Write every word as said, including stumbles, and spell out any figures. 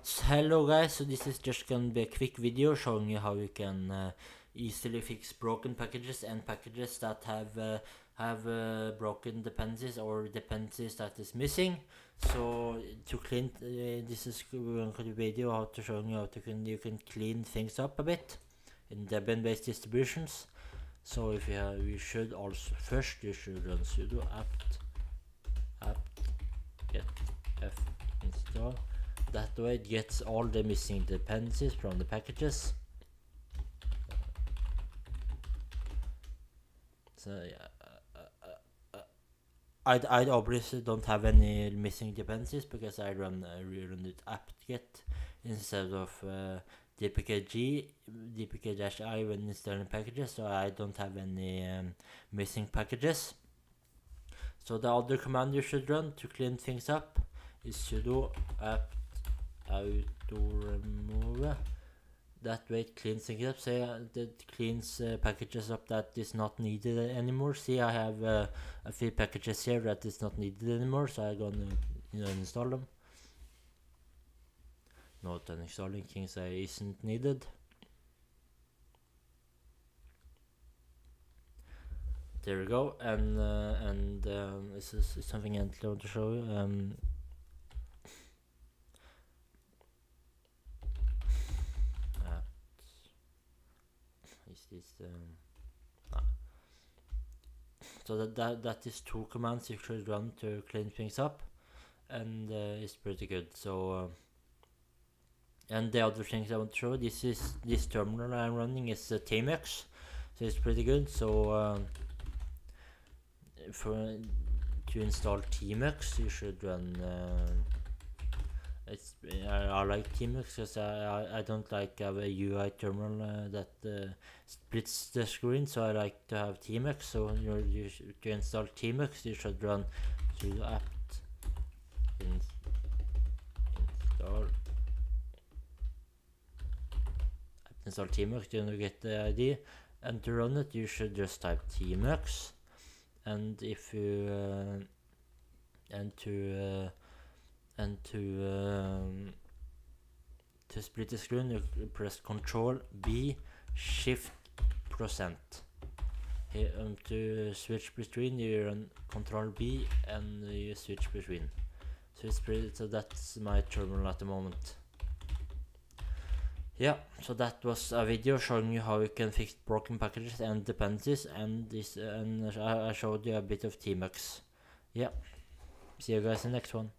So hello guys, so this is just gonna be a quick video showing you how you can uh, easily fix broken packages and packages that have uh, have uh, broken dependencies or dependencies that is missing. So to clean, uh, this is going to be a video how to show you how to can you can clean things up a bit in Debian-based distributions. So if you have, you should also first you should run sudo apt apt get f install. That way it gets all the missing dependencies from the packages. So yeah, uh, uh, uh, I I obviously don't have any missing dependencies because I run uh, rerun it apt-get instead of uh, dpkg dpk-i when installing packages, so I don't have any um, missing packages. So the other command you should run to clean things up is sudo apt auto remove. That way it cleans things up. Say uh, it cleans uh, packages up that is not needed anymore. See, I have uh, a few packages here that is not needed anymore, so I'm gonna you know install them. Not uninstalling things that isn't needed. There we go. And uh, and um, this is something I want to show you. Um, Is this um, ah. So that, that that is two commands you should run to clean things up, and uh, it's pretty good. So uh, and the other things I want to show, this is this terminal I'm running is uh, Tmux, so it's pretty good. So um, for to install Tmux you should run uh, It's, I, I like Tmux because I, I, I don't like have a U I terminal uh, that uh, splits the screen, so I like to have Tmux. So when you're, you should, to install Tmux you should run sudo apt in, install apt install Tmux, then you get the I D, and to run it you should just type Tmux, and if you uh, and to uh, and to um, to split the screen you press Control B Shift percent. Here um, to switch between you run Control B and you switch between. So it's pretty, so that's my terminal at the moment. Yeah, so that was a video showing you how you can fix broken packages and dependencies, and this and I showed you a bit of Tmux. Yeah, see you guys in the next one.